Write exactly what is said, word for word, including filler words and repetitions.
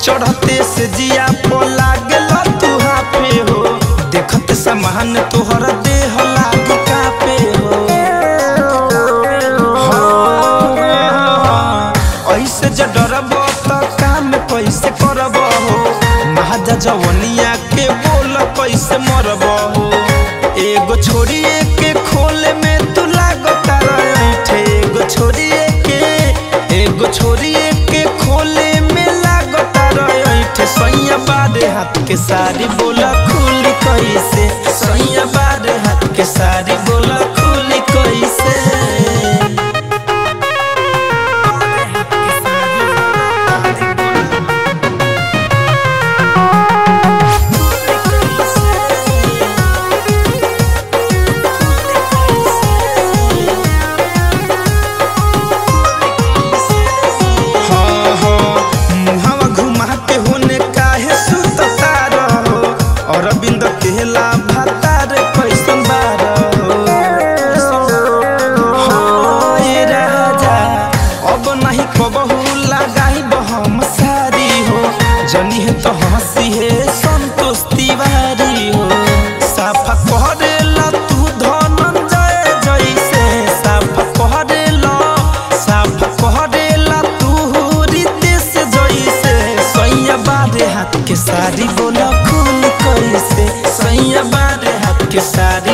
चढ़ते से जिया पो लागल तू हाफे हो देखत समान तोहर देह लाग कापे हो ऐसे ज डरब त काम कैसे करब हो महाजा जवनिया के बोल कैसे मरब हो एगो छोड़िए के खोले में तू लागता रहे एगो छोड़िए के एगो छोड़िए के खोले में लागता रहे सैया बारे हाथ के सारी बोला खुली कैसे सैया बारे हाथ के सारी बोला खुली कैसे अरविंद केला भातार कैसन बार हो ये राजा अब नहीं कबहू लगाई हम सारी हो जनी है तो हंसी है संतोष तिवारी हो साफा कहरेला तू धनंजय जैसे साफा कहरेला साफा कहरेला तू रितेश जैसे सैया बारे हाथ के सारी बोला खुल कैसे सैया बारे हाथ के सारी